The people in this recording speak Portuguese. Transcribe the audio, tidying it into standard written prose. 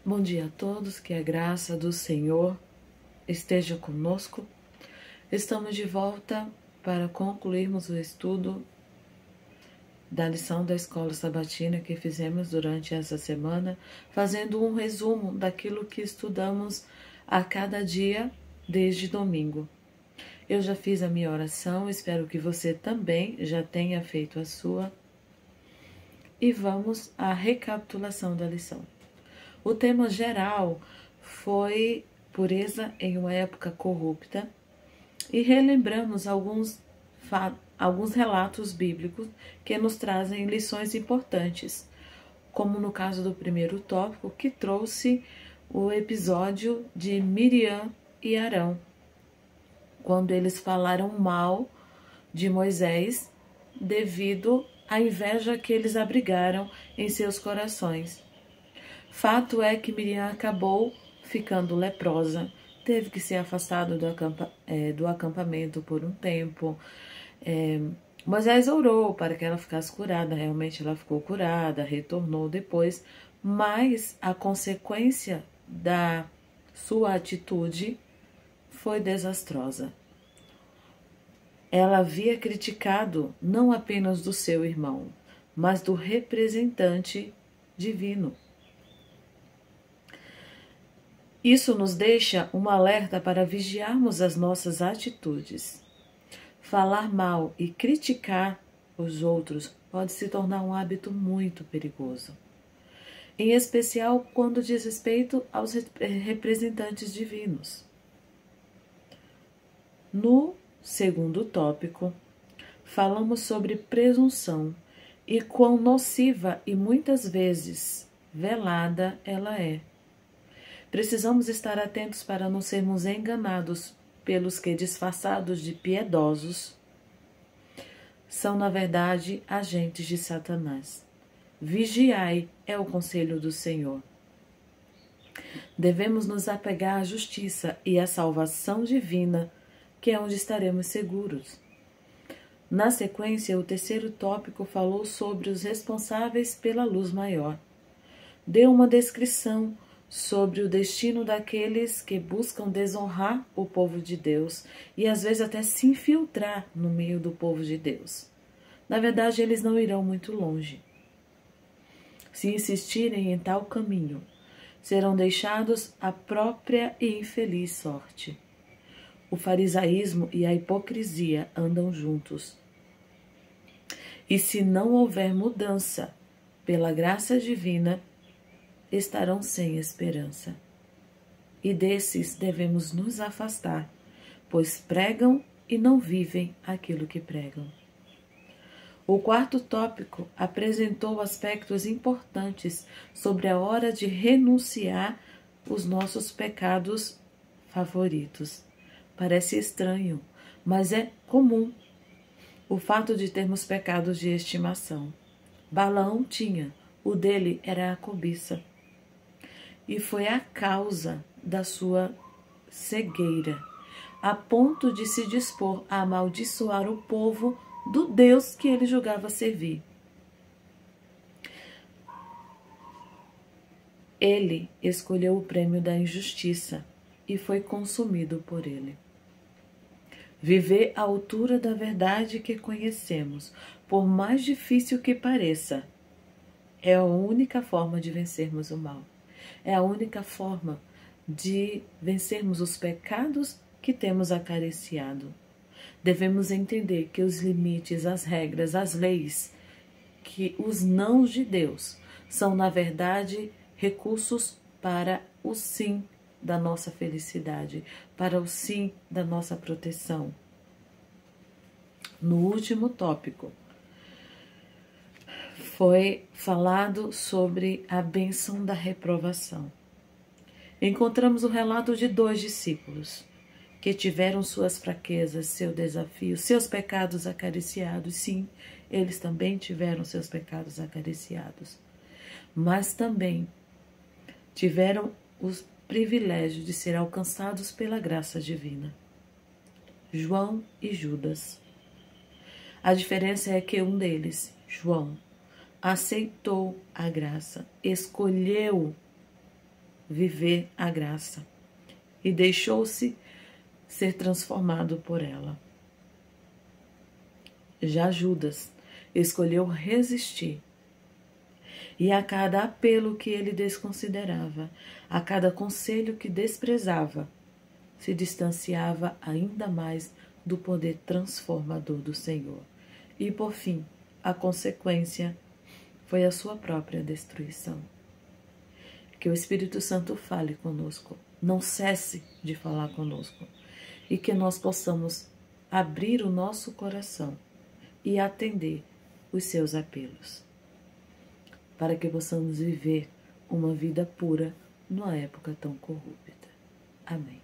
Bom dia a todos, que a graça do Senhor esteja conosco. Estamos de volta para concluirmos o estudo da lição da Escola Sabatina que fizemos durante essa semana, fazendo um resumo daquilo que estudamos a cada dia desde domingo. Eu já fiz a minha oração, espero que você também já tenha feito a sua. E vamos à recapitulação da lição. O tema geral foi pureza em uma época corrupta e relembramos alguns relatos bíblicos que nos trazem lições importantes, como no caso do primeiro tópico, que trouxe o episódio de Miriam e Arão, quando eles falaram mal de Moisés devido à inveja que eles abrigaram em seus corações. Fato é que Miriam acabou ficando leprosa, teve que ser afastada do acampamento por um tempo. Moisés orou para que ela ficasse curada, realmente ela ficou curada, retornou depois, mas a consequência da sua atitude foi desastrosa. Ela havia criticado não apenas do seu irmão, mas do representante divino. Isso nos deixa um alerta para vigiarmos as nossas atitudes. Falar mal e criticar os outros pode se tornar um hábito muito perigoso, em especial quando diz respeito aos representantes divinos. No segundo tópico, falamos sobre presunção e quão nociva e muitas vezes velada ela é. Precisamos estar atentos para não sermos enganados pelos que, disfarçados de piedosos, são, na verdade, agentes de Satanás. Vigiai é o conselho do Senhor. Devemos nos apegar à justiça e à salvação divina, que é onde estaremos seguros. Na sequência, o terceiro tópico falou sobre os responsáveis pela luz maior. Deu uma descrição sobre o destino daqueles que buscam desonrar o povo de Deus e às vezes até se infiltrar no meio do povo de Deus. Na verdade, eles não irão muito longe. Se insistirem em tal caminho, serão deixados à própria e infeliz sorte. O farisaísmo e a hipocrisia andam juntos. E se não houver mudança pela graça divina, estarão sem esperança. E desses devemos nos afastar, pois pregam e não vivem aquilo que pregam. O quarto tópico apresentou aspectos importantes sobre a hora de renunciar os nossos pecados favoritos. Parece estranho, mas é comum o fato de termos pecados de estimação. Balaão tinha, o dele era a cobiça. E foi a causa da sua cegueira, a ponto de se dispor a amaldiçoar o povo do Deus que ele julgava servir. Ele escolheu o prêmio da injustiça e foi consumido por ele. Viver à altura da verdade que conhecemos, por mais difícil que pareça, é a única forma de vencermos o mal. É a única forma de vencermos os pecados que temos acariciado. Devemos entender que os limites, as regras, as leis, que os nãos de Deus são, na verdade, recursos para o sim da nossa felicidade, para o sim da nossa proteção. No último tópico, foi falado sobre a bênção da reprovação. Encontramos o relato de 2 discípulos que tiveram suas fraquezas, seu desafio, seus pecados acariciados. Sim, eles também tiveram seus pecados acariciados, mas também tiveram o privilégio de ser alcançados pela graça divina. João e Judas. A diferença é que um deles, João, aceitou a graça, escolheu viver a graça e deixou-se ser transformado por ela. Já Judas escolheu resistir. E a cada apelo que ele desconsiderava, a cada conselho que desprezava, se distanciava ainda mais do poder transformador do Senhor. E, por fim, a consequência foi a sua própria destruição. Que o Espírito Santo fale conosco, não cesse de falar conosco, e que nós possamos abrir o nosso coração e atender os seus apelos, para que possamos viver uma vida pura numa época tão corrupta. Amém.